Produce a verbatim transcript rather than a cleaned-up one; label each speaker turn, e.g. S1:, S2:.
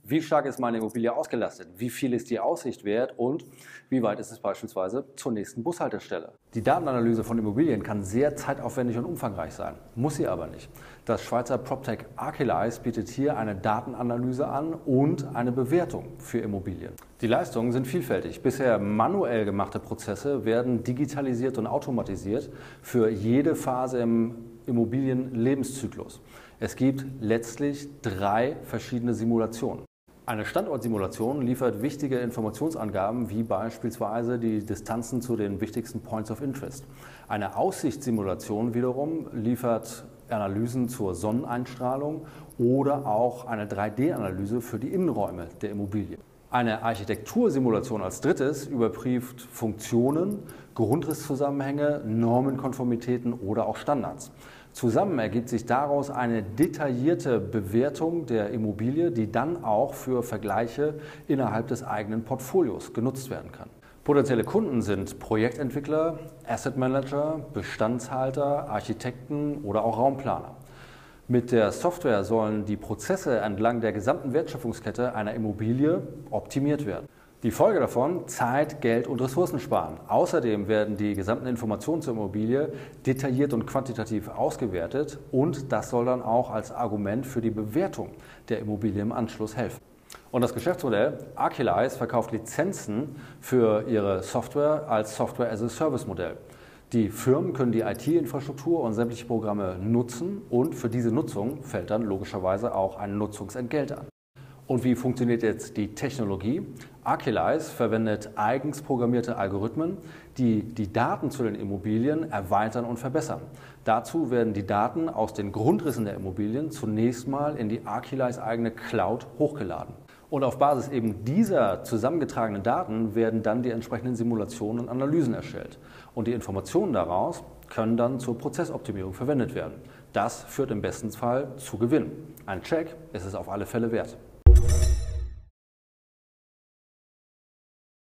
S1: Wie stark ist meine Immobilie ausgelastet? Wie viel ist die Aussicht wert? Und wie weit ist es beispielsweise zur nächsten Bushaltestelle? Die Datenanalyse von Immobilien kann sehr zeitaufwendig und umfangreich sein, muss sie aber nicht. Das Schweizer PropTech Archelyze bietet hier eine Datenanalyse an und eine Bewertung für Immobilien. Die Leistungen sind vielfältig. Bisher manuell gemachte Prozesse werden digitalisiert und automatisiert für jede Phase im Immobilienlebenszyklus. Es gibt letztlich drei verschiedene Simulationen. Eine Standortsimulation liefert wichtige Informationsangaben wie beispielsweise die Distanzen zu den wichtigsten Points of Interest. Eine Aussichtssimulation wiederum liefert Analysen zur Sonneneinstrahlung oder auch eine drei D Analyse für die Innenräume der Immobilie. Eine Architektursimulation als drittes überprüft Funktionen, Grundrisszusammenhänge, Normenkonformitäten oder auch Standards. Zusammen ergibt sich daraus eine detaillierte Bewertung der Immobilie, die dann auch für Vergleiche innerhalb des eigenen Portfolios genutzt werden kann. Potenzielle Kunden sind Projektentwickler, Asset Manager, Bestandshalter, Architekten oder auch Raumplaner. Mit der Software sollen die Prozesse entlang der gesamten Wertschöpfungskette einer Immobilie optimiert werden. Die Folge davon: Zeit, Geld und Ressourcen sparen. Außerdem werden die gesamten Informationen zur Immobilie detailliert und quantitativ ausgewertet und das soll dann auch als Argument für die Bewertung der Immobilie im Anschluss helfen. Und das Geschäftsmodell: Archelyze verkauft Lizenzen für ihre Software als Software-as-a-Service-Modell. Die Firmen können die I T-Infrastruktur und sämtliche Programme nutzen und für diese Nutzung fällt dann logischerweise auch ein Nutzungsentgelt an. Und wie funktioniert jetzt die Technologie? Archelyze verwendet eigens programmierte Algorithmen, die die Daten zu den Immobilien erweitern und verbessern. Dazu werden die Daten aus den Grundrissen der Immobilien zunächst mal in die Archelyze eigene Cloud hochgeladen. Und auf Basis eben dieser zusammengetragenen Daten werden dann die entsprechenden Simulationen und Analysen erstellt. Und die Informationen daraus können dann zur Prozessoptimierung verwendet werden. Das führt im besten Fall zu Gewinn. Ein Check ist es auf alle Fälle wert.